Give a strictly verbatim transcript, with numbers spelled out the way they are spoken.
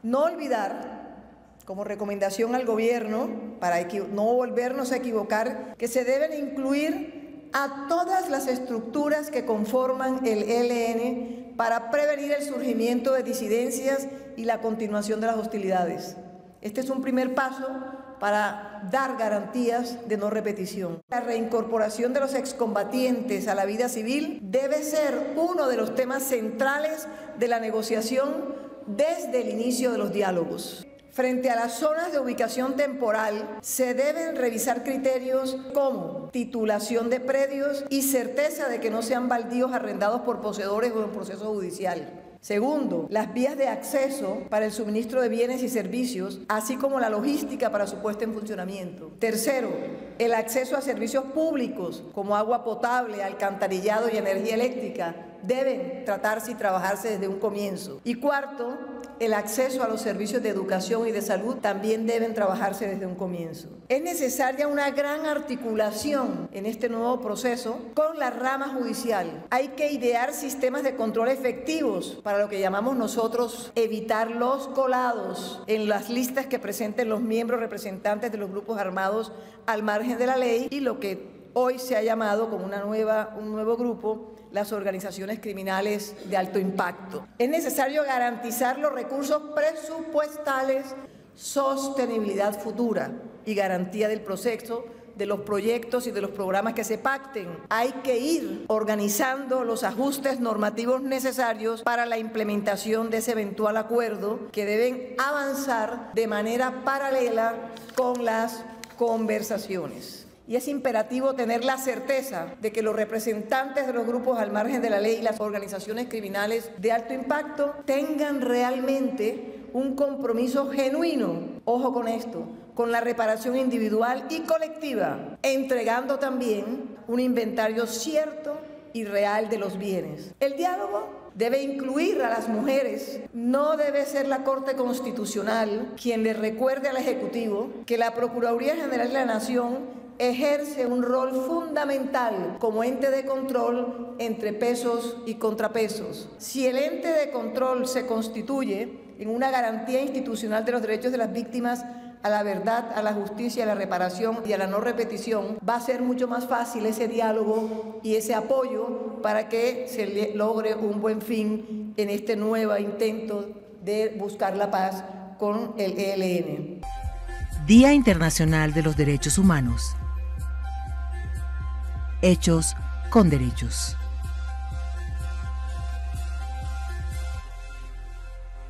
No olvidar, como recomendación al gobierno, para no volvernos a equivocar, que se deben incluir a todas las estructuras que conforman el E L N para prevenir el surgimiento de disidencias y la continuación de las hostilidades. Este es un primer paso para dar garantías de no repetición. La reincorporación de los excombatientes a la vida civil debe ser uno de los temas centrales de la negociación desde el inicio de los diálogos. Frente a las zonas de ubicación temporal, se deben revisar criterios como titulación de predios y certeza de que no sean baldíos arrendados por poseedores o en proceso judicial. Segundo, las vías de acceso para el suministro de bienes y servicios, así como la logística para su puesta en funcionamiento. Tercero, el acceso a servicios públicos como agua potable, alcantarillado y energía eléctrica deben tratarse y trabajarse desde un comienzo. Y cuarto, el acceso a los servicios de educación y de salud también deben trabajarse desde un comienzo. Es necesaria una gran articulación en este nuevo proceso con la rama judicial. Hay que idear sistemas de control efectivos para lo que llamamos nosotros evitar los colados en las listas que presenten los miembros representantes de los grupos armados al margen de la ley y lo que hoy se ha llamado como una nueva, un nuevo grupo, las organizaciones criminales de alto impacto. Es necesario garantizar los recursos presupuestales, sostenibilidad futura y garantía del proceso, de los proyectos y de los programas que se pacten. Hay que ir organizando los ajustes normativos necesarios para la implementación de ese eventual acuerdo que deben avanzar de manera paralela con las conversaciones. Y es imperativo tener la certeza de que los representantes de los grupos al margen de la ley y las organizaciones criminales de alto impacto tengan realmente un compromiso genuino, ojo con esto, con la reparación individual y colectiva, entregando también un inventario cierto y real de los bienes. El diálogo debe incluir a las mujeres. No debe ser la Corte Constitucional quien le recuerde al Ejecutivo que la Procuraduría General de la Nación ejerce un rol fundamental como ente de control entre pesos y contrapesos. Si el ente de control se constituye en una garantía institucional de los derechos de las víctimas a la verdad, a la justicia, a la reparación y a la no repetición, va a ser mucho más fácil ese diálogo y ese apoyo para que se logre un buen fin en este nuevo intento de buscar la paz con el E L N. Día Internacional de los Derechos Humanos. Hechos con derechos.